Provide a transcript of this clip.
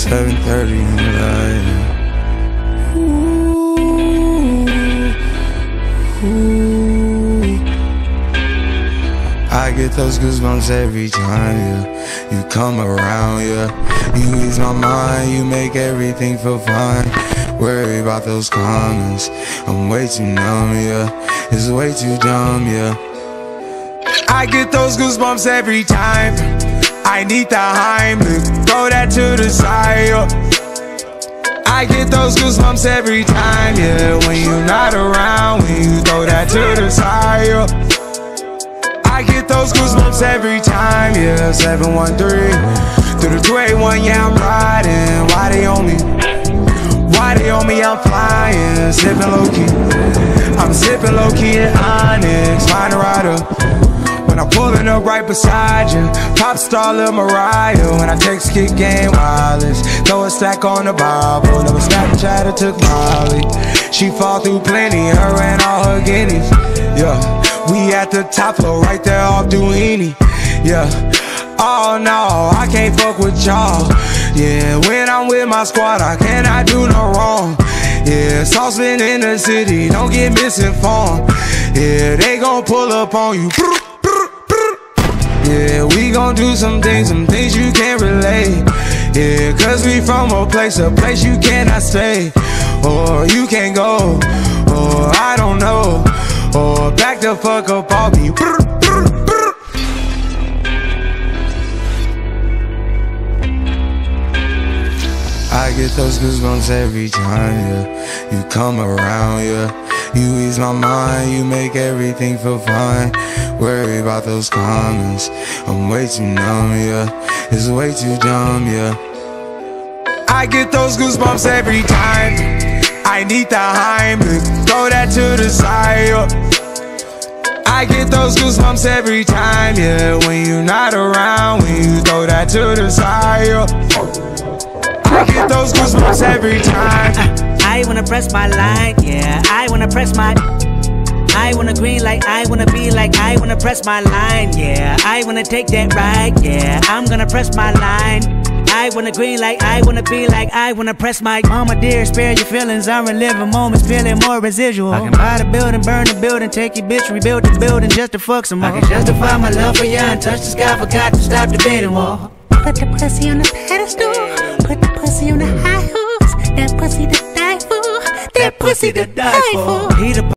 7:30 in the night. I get those goosebumps every time, yeah. You come around, yeah. You ease my mind, you make everything feel fine. Worry about those comments, I'm way too numb, yeah. It's way too dumb, yeah. I get those goosebumps every time. I need the Heimlich, throw that to the side, yeah. I get those goosebumps every time, yeah. When you're not around, when you throw that to the side, yeah. I get those goosebumps every time, yeah. 713 through the 281, yeah, I'm riding. Why they on me? Why they on me? I'm flying, sipping low-key. I'm sipping low-key in Onyx, find a rider. When I'm pulling up right beside you, pop star Lil Mariah. When I text kick game wireless, throw a stack on the Bible. Never Snapchat or took Molly. She fall through plenty, her and all her guineas, yeah. We at the top floor, right there off Duini, yeah. Oh no, I can't fuck with y'all, yeah. When I'm with my squad, I cannot do no wrong, yeah. Saucepan in the city, don't get misinformed, yeah. They gon' pull up on you, yeah. We gon' do some things you can't relate, yeah. Cause we from a place you cannot stay, or you can't go, or I don't know, or back the fuck up off me. I get those goosebumps every time, yeah. You come around, yeah. You ease my mind, you make everything feel fine. Worry about those comments, I'm way too numb, yeah. It's way too dumb, yeah. I get those goosebumps every time. I need the Heimlich, throw that to the side, yeah. I get those goosebumps every time, yeah. When you're not around, when you throw that to the side, yeah. I get those goosebumps every time. I wanna press my line, yeah. I wanna press my. I wanna green like I wanna be like I wanna press my line, yeah. I wanna take that ride, yeah. I'm gonna press my line. I wanna green like I wanna be like I wanna press my. Mama dear, spare your feelings. I'm reliving moments, feeling more residual. I can buy the building, burn the building, take your bitch, rebuild the building just to fuck some more. I can justify my love for you and touch the sky, forgot to stop the beating wall. Put the pussy on the pedestal, put the pussy on the high horse. That pussy to die for, that pussy to die for.